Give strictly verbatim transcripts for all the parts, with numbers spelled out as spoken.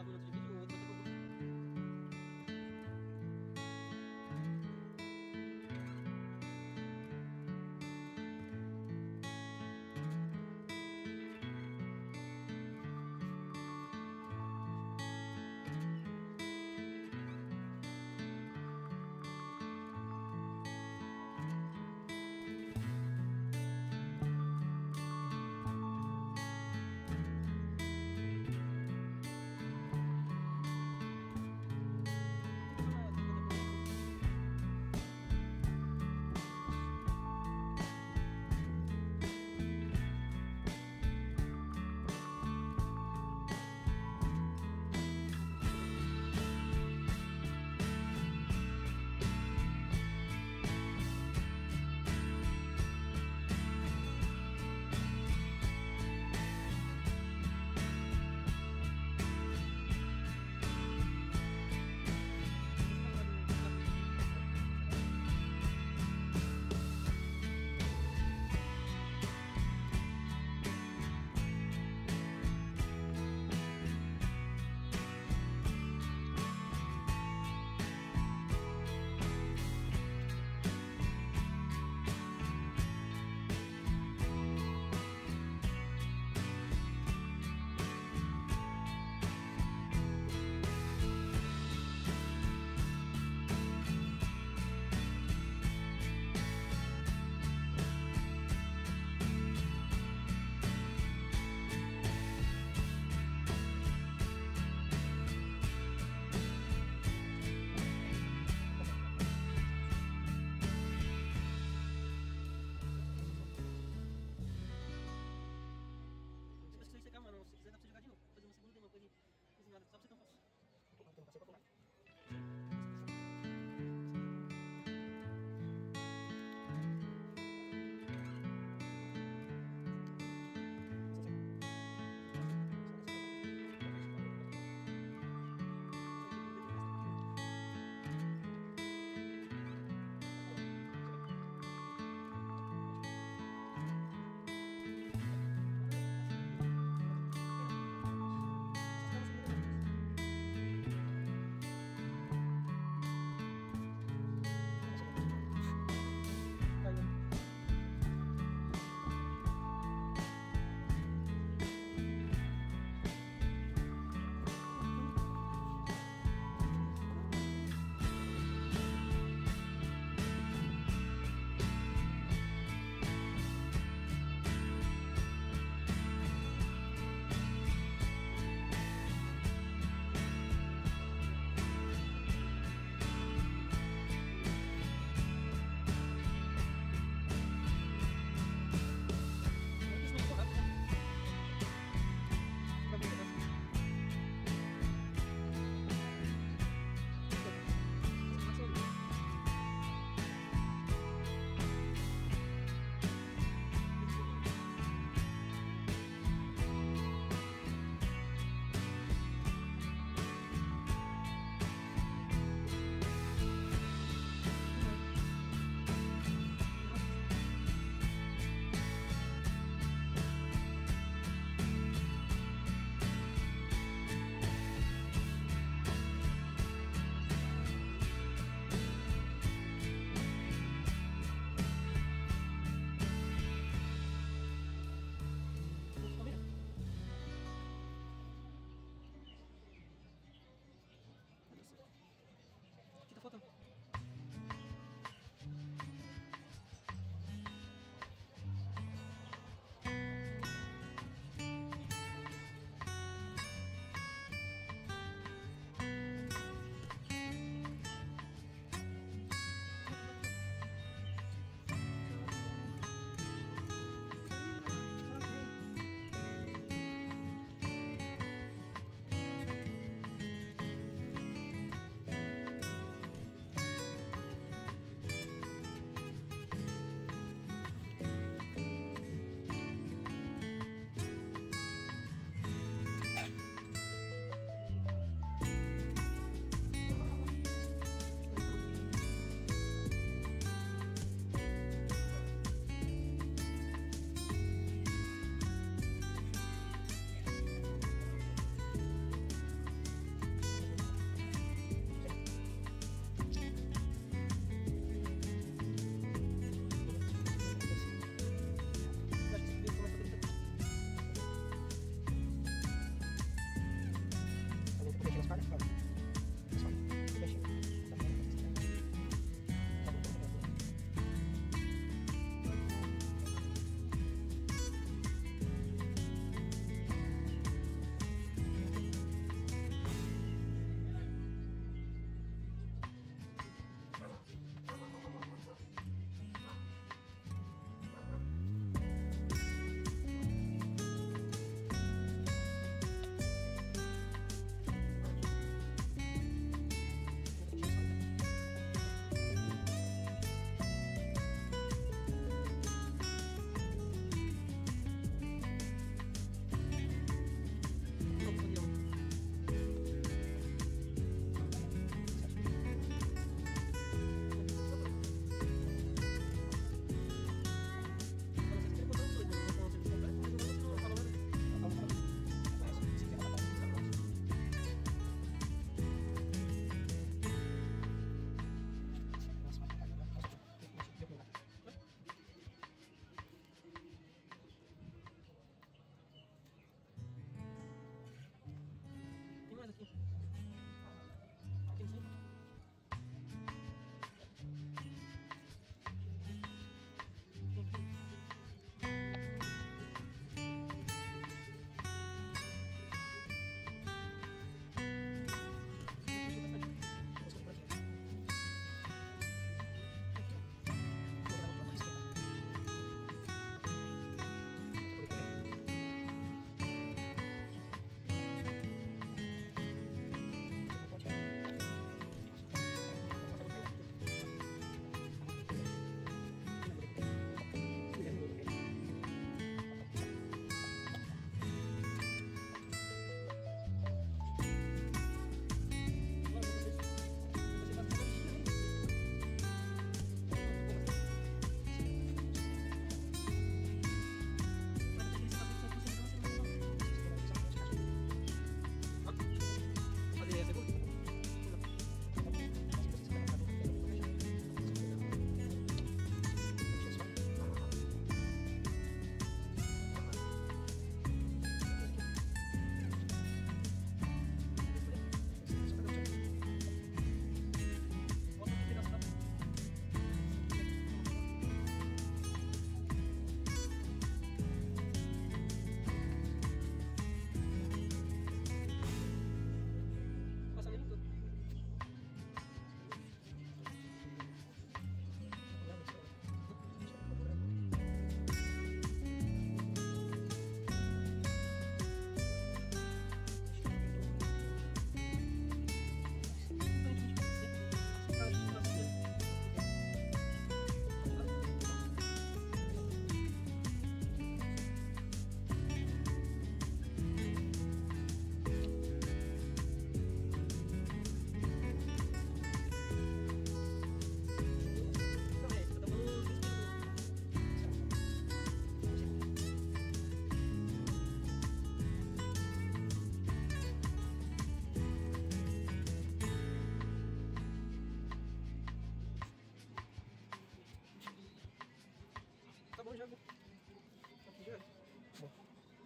gabung outro vídeo, outro daqui a pouco.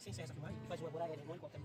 Você encerra essa filmagem e faz uma buraia, não importa.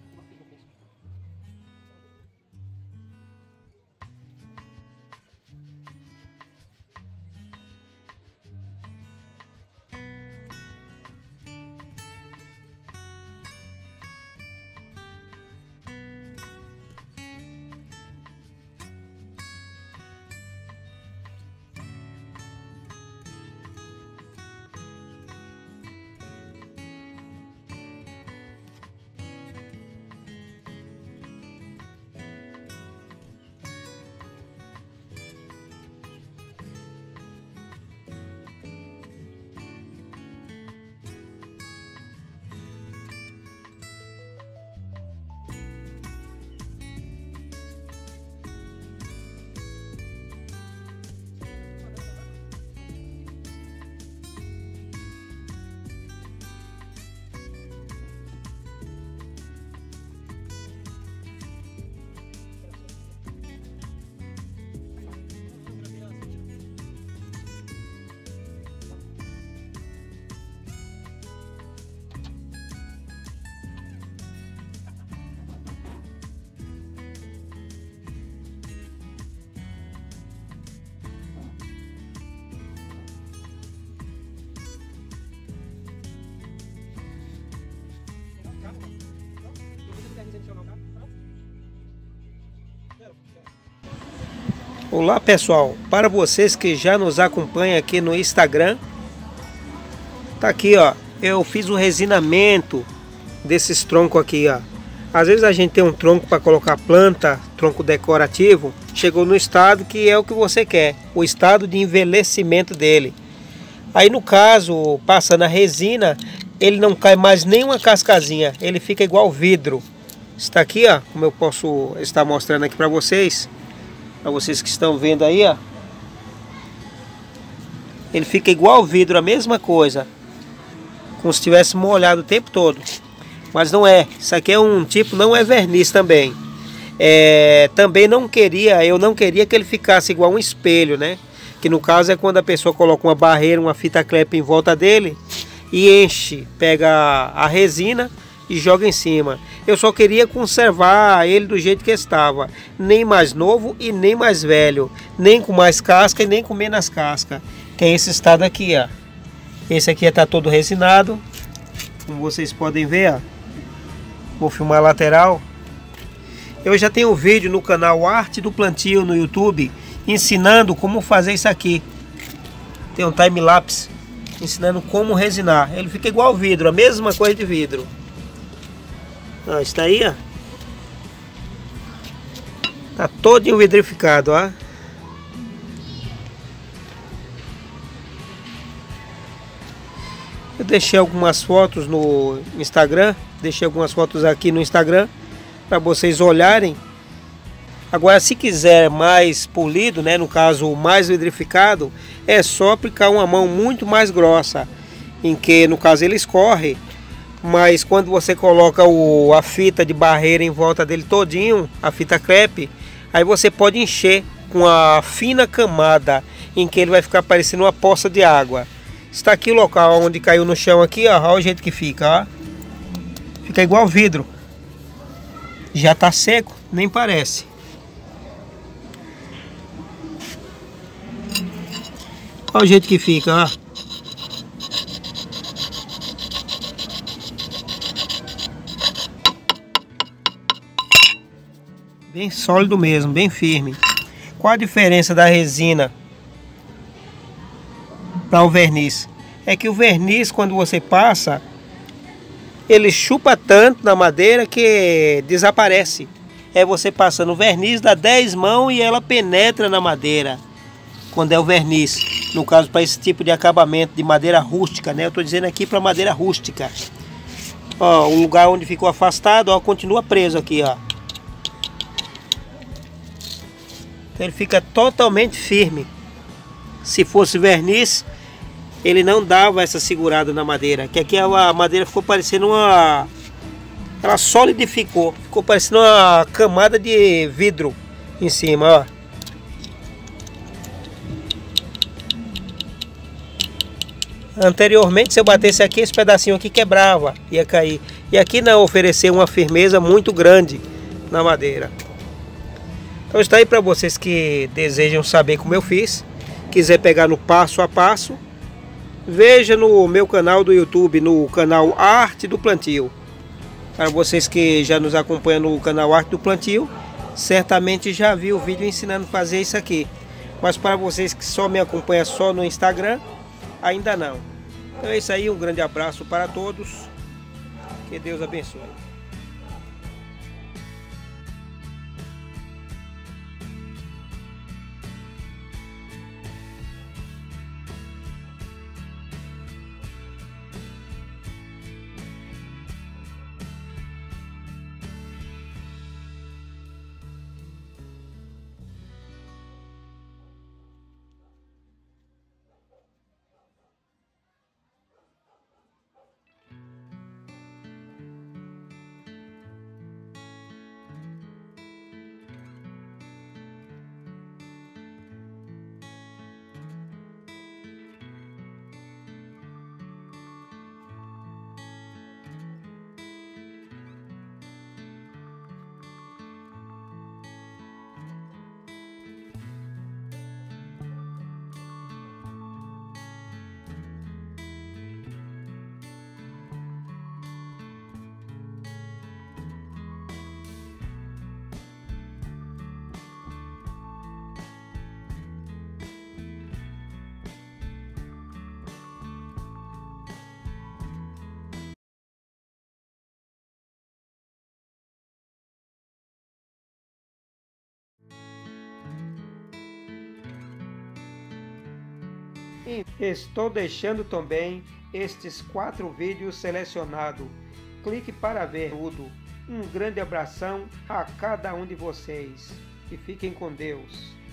Olá pessoal, para vocês que já nos acompanham aqui no Instagram, tá aqui ó, eu fiz o resinamento desses troncos aqui ó. Às vezes a gente tem um tronco para colocar planta, tronco decorativo, chegou no estado que é o que você quer, o estado de envelhecimento dele. Aí no caso, passando a resina, ele não cai mais nenhuma cascazinha, ele fica igual vidro. Está aqui ó, como eu posso estar mostrando aqui para vocês. Para vocês que estão vendo aí, ó. Ele fica igual vidro, a mesma coisa. Como se tivesse molhado o tempo todo. Mas não é. Isso aqui é um tipo, não é verniz também. É, também não queria, eu não queria que ele ficasse igual um espelho, né? Que no caso é quando a pessoa coloca uma barreira, uma fita crepe em volta dele e enche, pega a resina e joga em cima. Eu só queria conservar ele do jeito que estava, nem mais novo e nem mais velho, nem com mais casca e nem com menos casca, que é esse estado aqui ó. Esse aqui está todo resinado, como vocês podem ver ó. Vou filmar a lateral. Eu já tenho um vídeo no canal Arte do Plantio no YouTube ensinando como fazer isso aqui. Tem um time-lapse ensinando como resinar. Ele fica igual vidro, a mesma coisa de vidro. Ó, está aí, ó. Tá todo vidrificado, ó. Eu deixei algumas fotos no Instagram, deixei algumas fotos aqui no Instagram para vocês olharem. Agora, se quiser mais polido, né, no caso mais vidrificado, é só aplicar uma mão muito mais grossa, em que no caso ele escorre. Mas quando você coloca o, a fita de barreira em volta dele todinho, a fita crepe, aí você pode encher com a fina camada em que ele vai ficar parecendo uma poça de água. Está aqui o local onde caiu no chão aqui, ó, olha o jeito que fica, ó. Fica igual vidro. Já tá seco, nem parece. Olha o jeito que fica, ó. Bem sólido mesmo, bem firme. Qual a diferença da resina para o verniz? É que o verniz, quando você passa, ele chupa tanto na madeira que desaparece. É você passando o verniz, dá dez mãos e ela penetra na madeira. Quando é o verniz, no caso para esse tipo de acabamento de madeira rústica, né? Eu estou dizendo aqui para madeira rústica. Ó, o lugar onde ficou afastado, ó, continua preso aqui, ó. Ele fica totalmente firme. Se fosse verniz, ele não dava essa segurada na madeira. Que aqui a madeira ficou parecendo uma... Ela solidificou. Ficou parecendo uma camada de vidro em cima, ó. Anteriormente, se eu batesse aqui, esse pedacinho aqui quebrava, ia cair. E aqui não, oferecer uma firmeza muito grande na madeira. Então está aí para vocês que desejam saber como eu fiz. Quiser pegar no passo a passo, veja no meu canal do YouTube, no canal Arte do Plantio. Para vocês que já nos acompanham no canal Arte do Plantio, certamente já viu o vídeo ensinando a fazer isso aqui. Mas para vocês que só me acompanham só no Instagram, ainda não. Então é isso aí, um grande abraço para todos. Que Deus abençoe. Estou deixando também estes quatro vídeos selecionados. Clique para ver tudo. Um grande abração a cada um de vocês e fiquem com Deus.